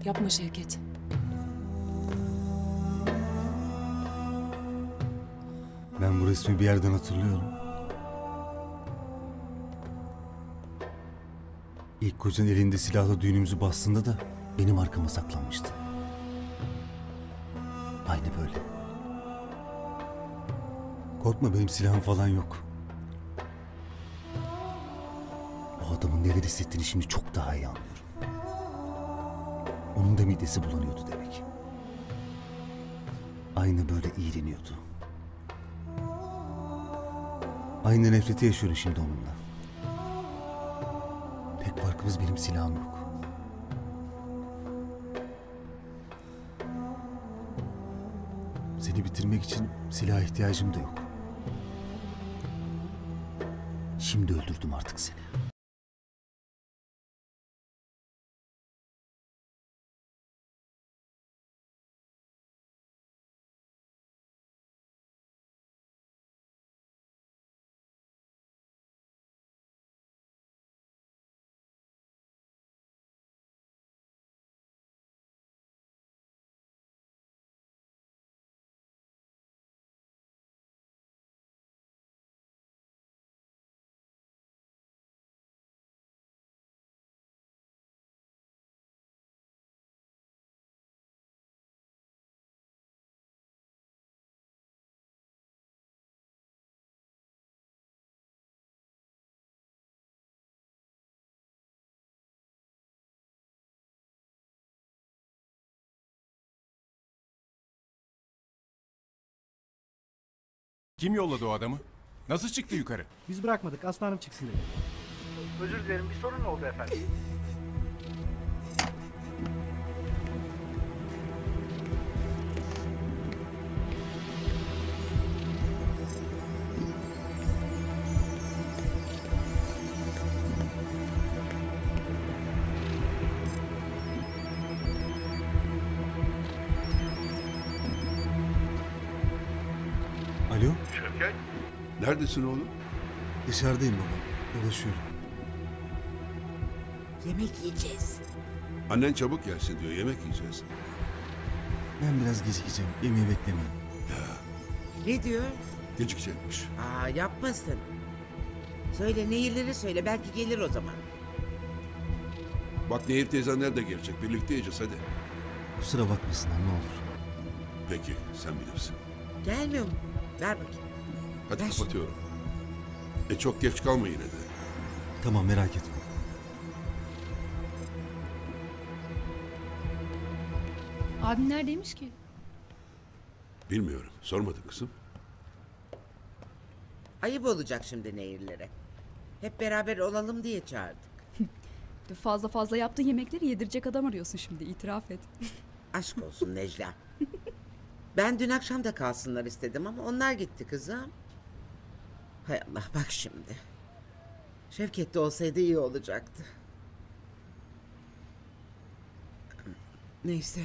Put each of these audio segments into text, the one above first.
Yapma Şevket. Ben bu resmi bir yerden hatırlıyorum. İlk kocan elinde silahla düğünümüzü bastığında da benim arkama saklanmıştı. Aynı böyle. Korkma, benim silahım falan yok. O adamın neler hissettiğini şimdi çok daha iyi anlıyorum. Onun da midesi bulanıyordu demek. Aynı böyle iğreniyordu. Aynı nefreti yaşıyorum şimdi onunla. Tek farkımız benim silahım yok. Seni bitirmek için silaha ihtiyacım da yok. Şimdi öldürdüm artık seni. Kim yolladı o adamı? Nasıl çıktı yukarı? Biz bırakmadık. Aslanım çıksın dedi. Özür dilerim, bir sorun mu oldu efendim? Alo, Şevket, neredesin oğlum? dışarıdayım baba. Dolaşıyorum. Yemek yiyeceğiz. Annen çabuk gelsin diyor, yemek yiyeceğiz. Ben biraz gecikeceğim. Yemeği beklemeyin. Ne diyor? Gecikecekmiş. Yapmasın. Söyle, Nehirleri söyle, belki gelir o zaman. Bak Nehir teyzenler de gelecek, birlikte yiyeceğiz hadi. Kusura bakmasınlar ne olur. Peki, sen bilirsin. Gelmiyor mu? Ver bakayım. Hadi Ver kapatıyorum. Çok geç kalma yine de. Tamam, merak etme. Abim neredeymiş ki? Bilmiyorum, sormadın kızım. Ayıp olacak şimdi Nehirlere. Hep beraber olalım diye çağırdık. Fazla fazla yaptığın yemekleri yedirecek adam arıyorsun şimdi, itiraf et. Aşk olsun Necla. Ben dün akşam da kalsınlar istedim ama onlar gitti kızım. Hay Allah, bak şimdi. Şevket de olsaydı iyi olacaktı. Neyse.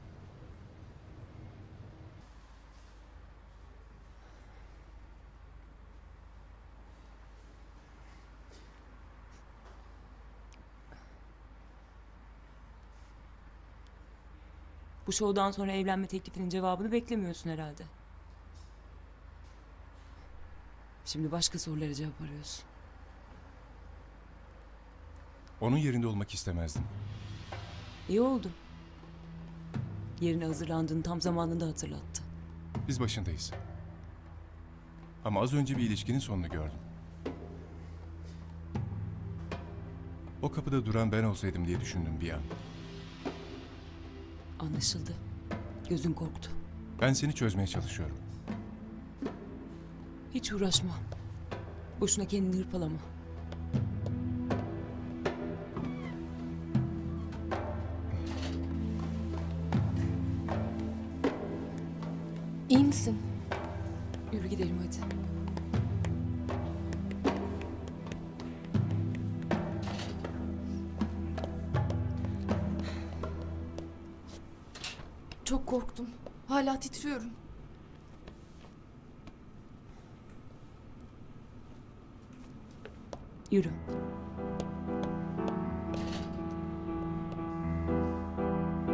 Bu şovdan sonra evlenme teklifinin cevabını beklemiyorsun herhalde. Şimdi başka sorulara cevap arıyorsun. Onun yerinde olmak istemezdim. İyi oldu. Yerine hazırlandığını tam zamanında hatırlattı. Biz başındayız. Ama az önce bir ilişkinin sonunu gördüm. O kapıda duran ben olsaydım diye düşündüm bir an. Anlaşıldı. Gözün korktu. Ben seni çözmeye çalışıyorum. Hiç uğraşma. Boşuna kendini hırpalama. İyi misin? Yürü gidelim hadi. Çok korktum. Hala titriyorum. Yürü.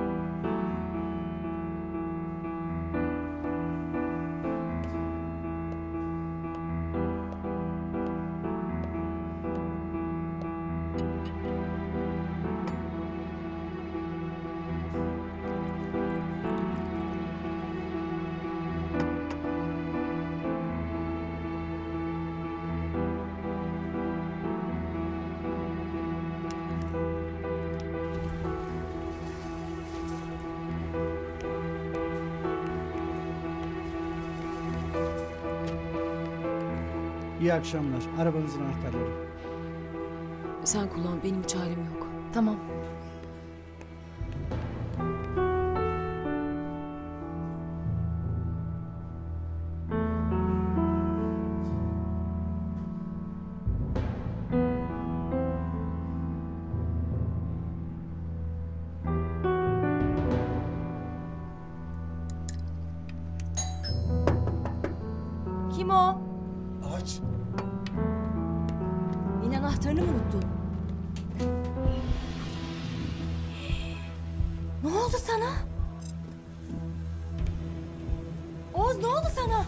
İyi akşamlar. Arabanızın anahtarları. Sen kullan, benim hiç halim yok. Tamam. Kim o? Aç. Yine anahtarını mı unuttun? Ne oldu sana? Oğuz ne oldu sana?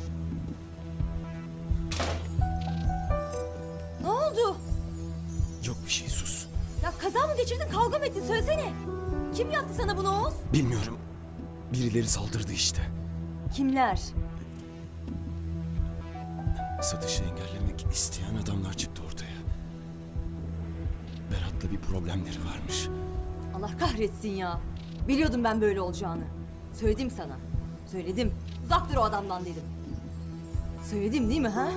Ne oldu? Yok bir şey, sus. Ya kaza mı geçirdin, kavga mı ettin, söylesene. Kim yaptı sana bunu Oğuz? Bilmiyorum. Birileri saldırdı işte. Kimler? Satışı engellemek isteyen adamlar çıktı ortaya. Berat'la bir problemleri varmış. Allah kahretsin ya. Biliyordum ben böyle olacağını. Söyledim sana. Söyledim. Uzak dur o adamdan dedim. Söyledim değil mi ha?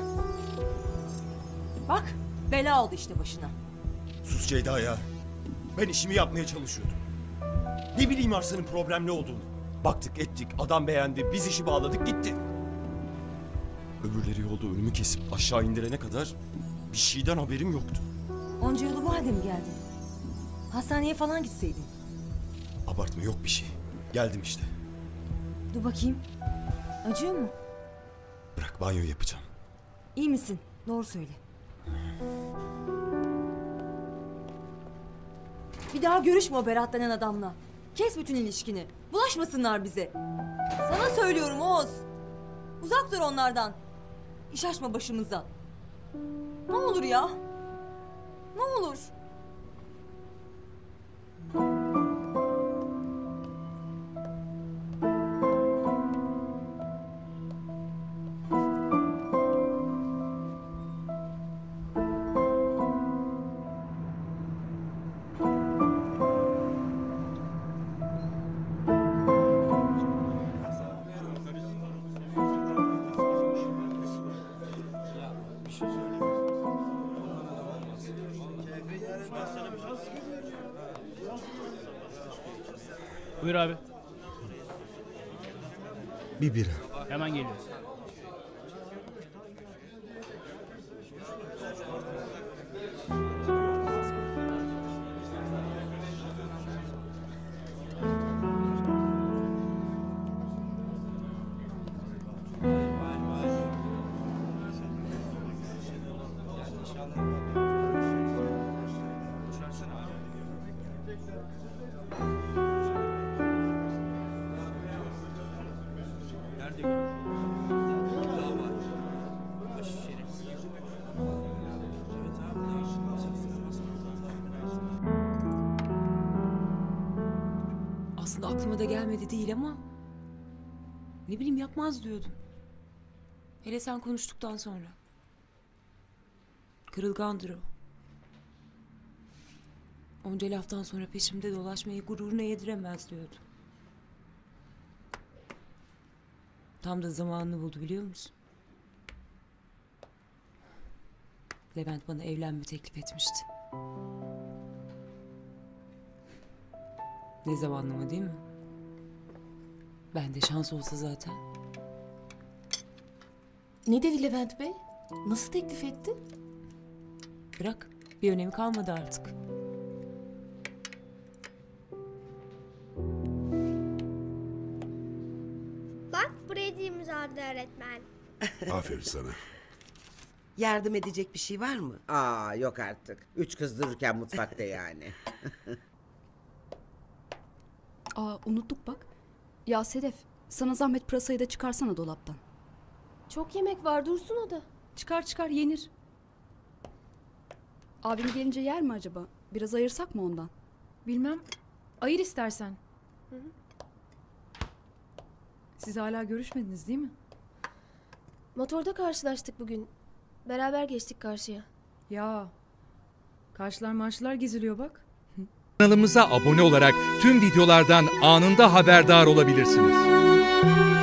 Bak bela oldu işte başına. Sus Ceyda ya. Ben işimi yapmaya çalışıyordum. Ne bileyim Arslan'ın problemli olduğunu. Baktık ettik, adam beğendi, biz işi bağladık gitti. Öbürleri yolda önümü kesip aşağı indirene kadar bir şeyden haberim yoktu. Onca yolu bu halde mi geldin? Hastaneye falan gitseydin. Abartma, yok bir şey. Geldim işte. Dur bakayım. Acıyor mu? Bırak, banyo yapacağım. İyi misin? Doğru söyle. Bir daha görüşme o Berat denen adamla. Kes bütün ilişkini. Bulaşmasınlar bize. Sana söylüyorum Oğuz. Uzak dur onlardan. İş açma başımıza. Ne olur ya. Ne olur. Buyur abi. Bir bira. Hemen geliyor. Aslında aklıma da gelmedi değil ama... Ne bileyim, yapmaz diyordum. Hele sen konuştuktan sonra. Kırılgandır o. Onca laftan sonra peşimde dolaşmayı gururuna yediremez diyordu. Tam da zamanını buldu, biliyor musun? Levent bana evlenme teklif etmişti. Ne zamanlama değil mi? Ben de şans olsa zaten. Ne dedi Levent Bey? Nasıl teklif etti? Bırak, bir önemi kalmadı artık. Bak buraya da imzaladı öğretmen. Aferin sana. Yardım edecek bir şey var mı? Aa yok artık. 3 kız dururken mutfakta yani. Aa unuttuk bak. Ya Sedef, sana zahmet pırasayı da çıkarsana dolaptan. Çok yemek var, dursun o da. Çıkar çıkar, yenir. Abim gelince yer mi acaba? Biraz ayırsak mı ondan? Bilmem. Ayır istersen. Siz hala görüşmediniz değil mi? Motorda karşılaştık bugün. Beraber geçtik karşıya. Ya. Karşılar marşılar geziliyor bak. Kanalımıza abone olarak tüm videolardan anında haberdar olabilirsiniz.